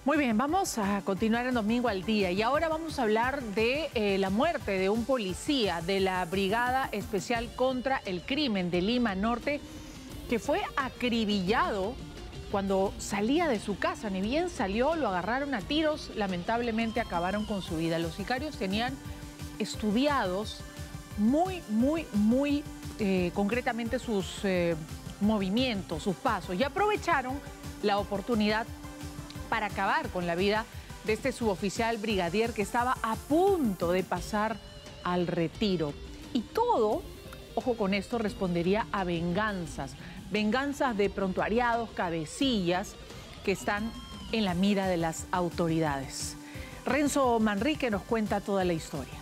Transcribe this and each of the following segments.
Muy bien, vamos a continuar en Domingo al Día y ahora vamos a hablar de la muerte de un policía de la Brigada Especial contra el Crimen de Lima Norte, que fue acribillado cuando salía de su casa. Ni bien salió, lo agarraron a tiros, lamentablemente acabaron con su vida. Los sicarios tenían estudiados muy concretamente sus movimientos, sus pasos, y aprovecharon la oportunidad para acabar con la vida de este suboficial brigadier que estaba a punto de pasar al retiro. Y todo, ojo con esto, respondería a venganzas de prontuariados, cabecillas que están en la mira de las autoridades. Renzo Manrique nos cuenta toda la historia.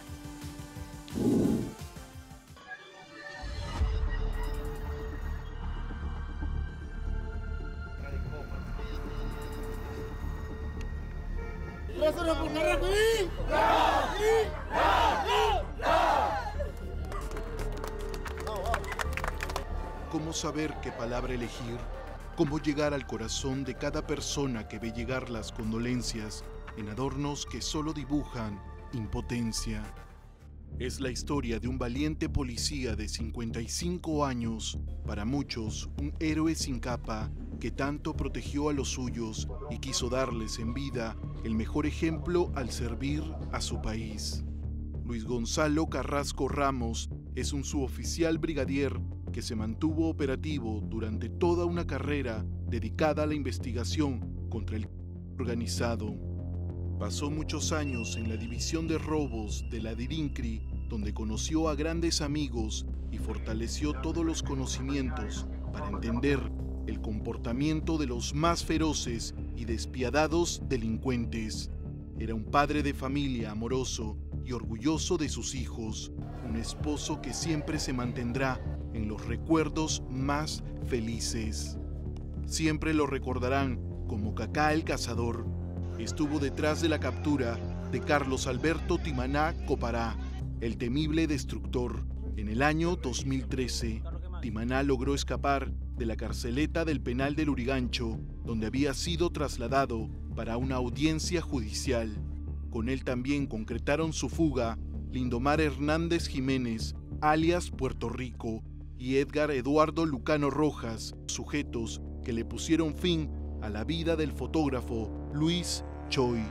¿Cómo saber qué palabra elegir? ¿Cómo llegar al corazón de cada persona que ve llegar las condolencias en adornos que solo dibujan impotencia? Es la historia de un valiente policía de 55 años, para muchos un héroe sin capa, que tanto protegió a los suyos y quiso darles en vida el mejor ejemplo al servir a su país. Luis Gonzalo Carrasco Ramos es un suboficial brigadier que se mantuvo operativo durante toda una carrera dedicada a la investigación contra el organizado. Pasó muchos años en la división de robos de la DIRINCRI, donde conoció a grandes amigos y fortaleció todos los conocimientos para entender el comportamiento de los más feroces y despiadados delincuentes. Era un padre de familia amoroso y orgulloso de sus hijos, un esposo que siempre se mantendrá en los recuerdos más felices. Siempre lo recordarán como Cacá el Cazador. Estuvo detrás de la captura de Carlos Alberto Timaná Copará, el temible destructor. En el año 2013, Timaná logró escapar de la carceleta del penal del Lurigancho, donde había sido trasladado para una audiencia judicial. Con él también concretaron su fuga Lindomar Hernández Jiménez, alias Puerto Rico, y Edgar Eduardo Lucano Rojas, sujetos que le pusieron fin a la vida del fotógrafo Luis Choy.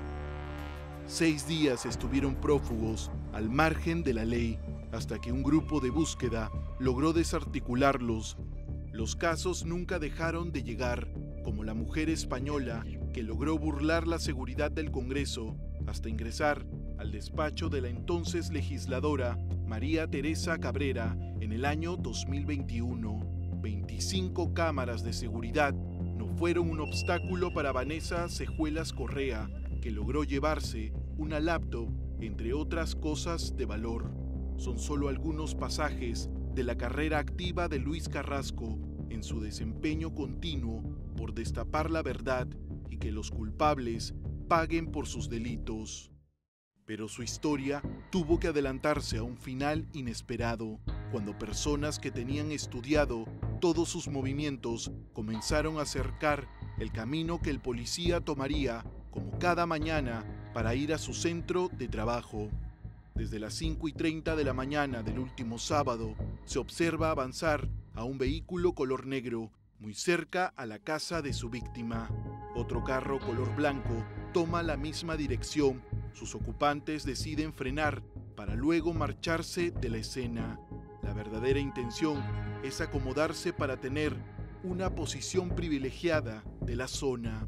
6 días estuvieron prófugos al margen de la ley, hasta que un grupo de búsqueda logró desarticularlos. Los casos nunca dejaron de llegar, como la mujer española que logró burlar la seguridad del Congreso hasta ingresar al despacho de la entonces legisladora María Teresa Cabrera en el año 2021. 25 cámaras de seguridad no fueron un obstáculo para Vanessa Cejuelas Correa, que logró llevarse una laptop, entre otras cosas de valor. Son solo algunos pasajes de la carrera activa de Luis Carrasco en su desempeño continuo por destapar la verdad y que los culpables paguen por sus delitos. Pero su historia tuvo que adelantarse a un final inesperado, cuando personas que tenían estudiado todos sus movimientos comenzaron a cercar el camino que el policía tomaría como cada mañana para ir a su centro de trabajo. Desde las 5:30 de la mañana del último sábado, se observa avanzar a un vehículo color negro muy cerca a la casa de su víctima. Otro carro color blanco toma la misma dirección. Sus ocupantes deciden frenar para luego marcharse de la escena. La verdadera intención es acomodarse para tener una posición privilegiada de la zona.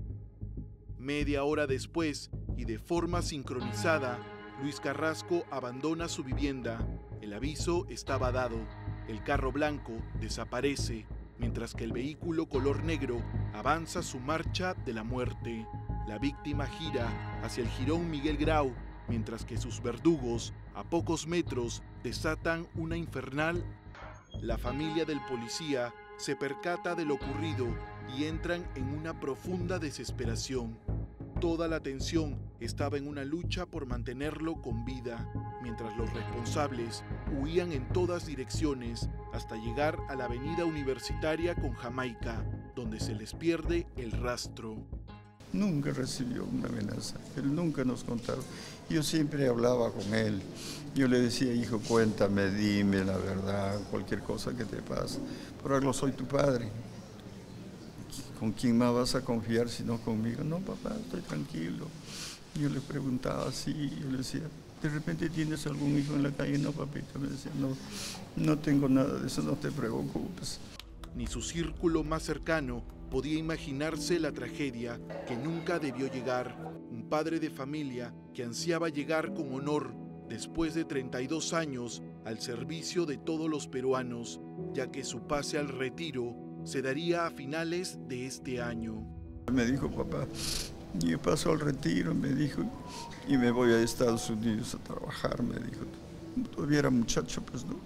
Media hora después, y de forma sincronizada, Luis Carrasco abandona su vivienda. El aviso estaba dado. El carro blanco desaparece, mientras que el vehículo color negro avanza su marcha de la muerte. La víctima gira hacia el jirón Miguel Grau, mientras que sus verdugos, a pocos metros, desatan una infernal. La familia del policía se percata de lo ocurrido y entran en una profunda desesperación. Toda la atención estaba en una lucha por mantenerlo con vida, mientras los responsables huían en todas direcciones hasta llegar a la avenida Universitaria con Jamaica, donde se les pierde el rastro. nunca recibió una amenaza, él nunca nos contaba. Yo siempre hablaba con él, yo le decía, hijo, cuéntame, dime la verdad, cualquier cosa que te pase, por algo soy tu padre. ¿Con quién más vas a confiar si no conmigo? No, papá, estoy tranquilo. Yo le preguntaba así, yo le decía, ¿de repente tienes algún hijo en la calle? No, papito, me decía, no tengo nada de eso, no te preocupes. Ni su círculo más cercano podía imaginarse la tragedia que nunca debió llegar. Un padre de familia que ansiaba llegar con honor después de 32 años al servicio de todos los peruanos, ya que su pase al retiro se daría a finales de este año. Me dijo, papá, yo paso al retiro, me dijo, y me voy a Estados Unidos a trabajar, me dijo. Todavía era muchacho, pues, ¿no?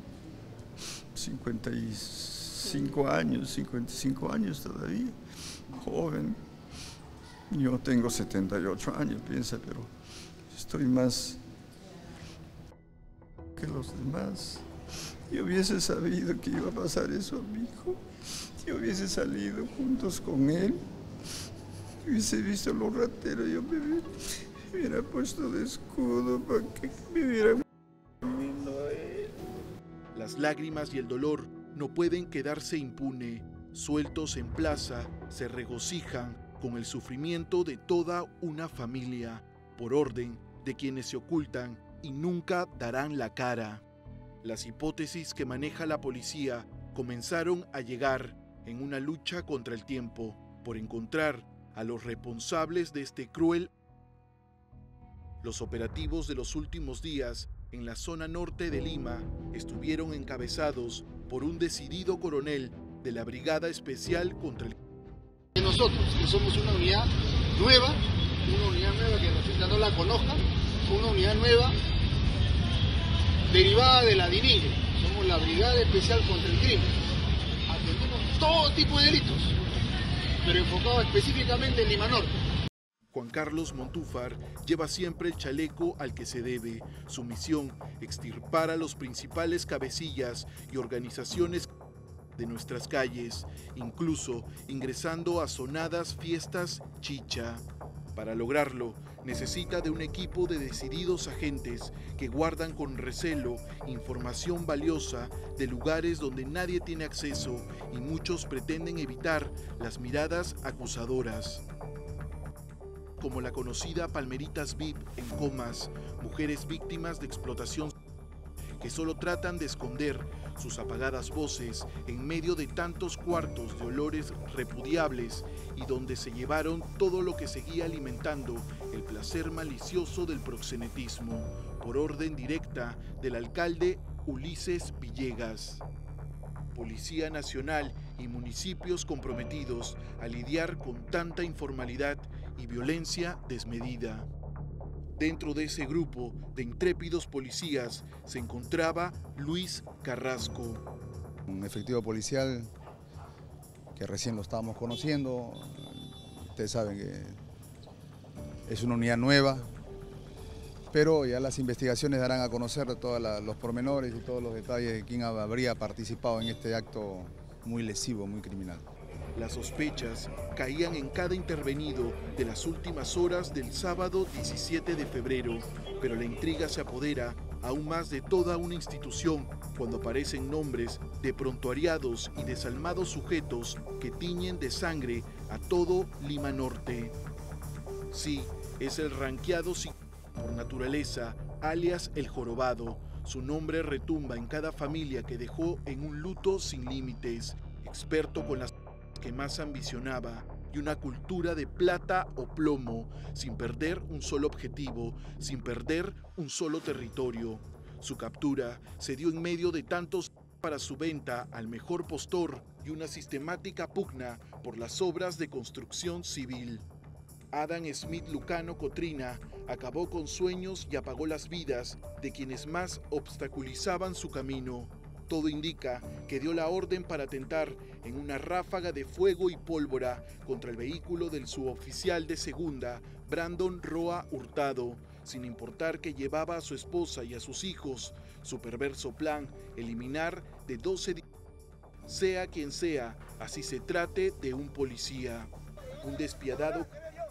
55 años todavía, joven. Yo tengo 78 años, piensa, pero estoy más que los demás. Yo hubiese sabido que iba a pasar eso a mi hijo, si hubiese salido juntos con él, hubiese visto los rateros, yo me hubiera puesto de escudo para que me hubieran comido a él. Las lágrimas y el dolor no pueden quedarse impune. Sueltos en plaza, se regocijan con el sufrimiento de toda una familia, por orden de quienes se ocultan y nunca darán la cara. Las hipótesis que maneja la policía comenzaron a llegar en una lucha contra el tiempo por encontrar a los responsables de este cruel. Los operativos de los últimos días en la zona norte de Lima estuvieron encabezados por un decidido coronel de la Brigada Especial contra el... Nosotros, que somos una unidad nueva que nosotros no la conozcan, una unidad nueva derivada de la DINIGRE, somos la Brigada Especial contra el Crimen. Atendemos todo tipo de delitos, pero enfocado específicamente en Lima Norte. Juan Carlos Montúfar lleva siempre el chaleco al que se debe. Su misión, extirpar a los principales cabecillas y organizaciones de nuestras calles, incluso ingresando a sonadas fiestas chicha. Para lograrlo, necesita de un equipo de decididos agentes que guardan con recelo información valiosa de lugares donde nadie tiene acceso y muchos pretenden evitar las miradas acusadoras, como la conocida Palmeritas VIP en Comas, mujeres víctimas de explotación que solo tratan de esconder sus apagadas voces en medio de tantos cuartos de olores repudiables y donde se llevaron todo lo que seguía alimentando el placer malicioso del proxenetismo, por orden directa del alcalde Ulises Villegas. Policía Nacional y municipios comprometidos a lidiar con tanta informalidad y violencia desmedida. Dentro de ese grupo de intrépidos policías se encontraba Luis Carrasco. Un efectivo policial que recién lo estábamos conociendo. Ustedes saben que es una unidad nueva, pero ya las investigaciones darán a conocer todos los pormenores y todos los detalles de quién habría participado en este acto muy lesivo, muy criminal. Las sospechas caían en cada intervenido de las últimas horas del sábado 17 de febrero, pero la intriga se apodera aún más de toda una institución cuando aparecen nombres de prontuariados y desalmados sujetos que tiñen de sangre a todo Lima Norte. Sí, es el ranqueado por naturaleza, alias El Jorobado. Su nombre retumba en cada familia que dejó en un luto sin límites, experto con las que más ambicionaba y una cultura de plata o plomo, sin perder un solo objetivo, sin perder un solo territorio. Su captura se dio en medio de tantos para su venta al mejor postor y una sistemática pugna por las obras de construcción civil. Adam Smith Lucano Cotrina acabó con sueños y apagó las vidas de quienes más obstaculizaban su camino. Todo indica que dio la orden para atentar en una ráfaga de fuego y pólvora contra el vehículo del suboficial de segunda, Brandon Roa Hurtado, sin importar que llevaba a su esposa y a sus hijos. Su perverso plan, eliminar de 12 sea quien sea, así se trate de un policía. Un despiadado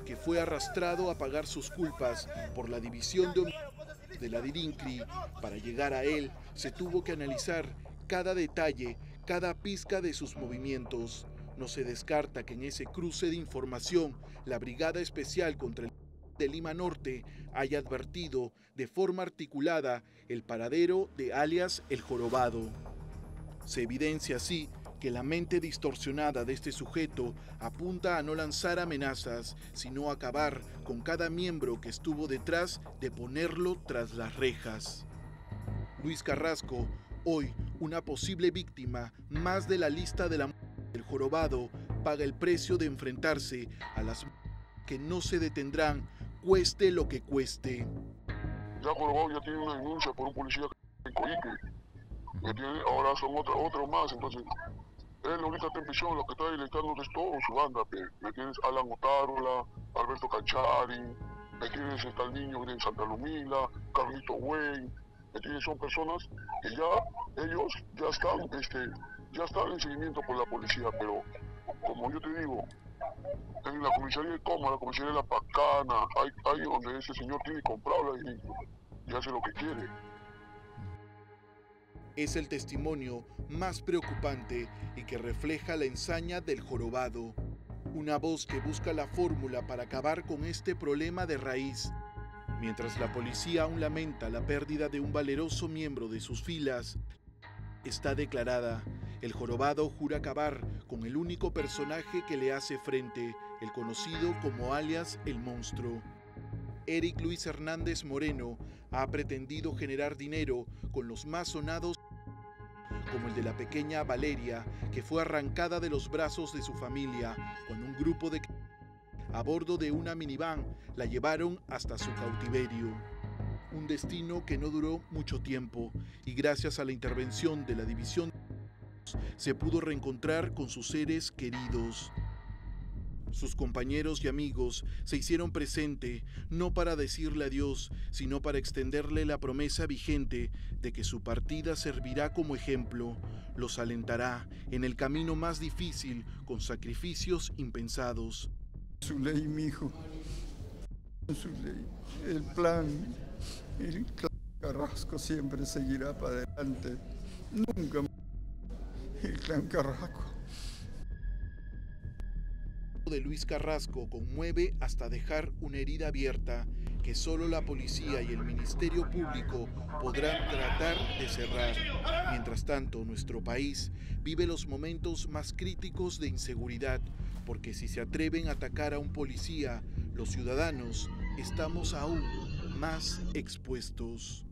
que fue arrastrado a pagar sus culpas por la división de la DIRINCRI. Para llegar a él se tuvo que analizar cada detalle, cada pizca de sus movimientos. No se descarta que en ese cruce de información la Brigada Especial contra el de Lima Norte haya advertido de forma articulada el paradero de alias El Jorobado. Se evidencia así que la mente distorsionada de este sujeto apunta a no lanzar amenazas, sino a acabar con cada miembro que estuvo detrás de ponerlo tras las rejas. Luis Carrasco, hoy una posible víctima más de la lista de la muerte del Jorobado, paga el precio de enfrentarse a las que no se detendrán, cueste lo que cueste. Ya Jorobado ya tiene una denuncia por un policía en Coique. Ahora son otro más, entonces él ahorita está en prisión, lo que está deletando es todo su banda, ¿me entiendes? Alan Otárola, Alberto Canchari, ¿me entiendes? Está el niño de Santa Lumila, Carlito Güey, ¿me entiendes? Son personas que ellos ya están en seguimiento por la policía, pero como yo te digo, en la comisaría de Coma, la comisaría de La Pacana, ahí donde ese señor tiene comprado la DIRINCRI y hace lo que quiere. Es el testimonio más preocupante y que refleja la ensaña del Jorobado. Una voz que busca la fórmula para acabar con este problema de raíz. Mientras la policía aún lamenta la pérdida de un valeroso miembro de sus filas, está declarada. El Jorobado jura acabar con el único personaje que le hace frente, el conocido como alias El Monstruo. Eric Luis Hernández Moreno ha pretendido generar dinero con los más sonados, como el de la pequeña Valeria, que fue arrancada de los brazos de su familia cuando un grupo de a bordo de una minivan la llevaron hasta su cautiverio. Un destino que no duró mucho tiempo y gracias a la intervención de la división se pudo reencontrar con sus seres queridos. Sus compañeros y amigos se hicieron presente, no para decirle adiós, sino para extenderle la promesa vigente de que su partida servirá como ejemplo, los alentará en el camino más difícil con sacrificios impensados. Su ley, mi hijo, su ley. El clan Carrasco siempre seguirá para adelante, nunca más. El clan Carrasco. De Luis Carrasco conmueve hasta dejar una herida abierta que solo la policía y el Ministerio Público podrán tratar de cerrar. Mientras tanto, nuestro país vive los momentos más críticos de inseguridad, porque si se atreven a atacar a un policía, los ciudadanos estamos aún más expuestos.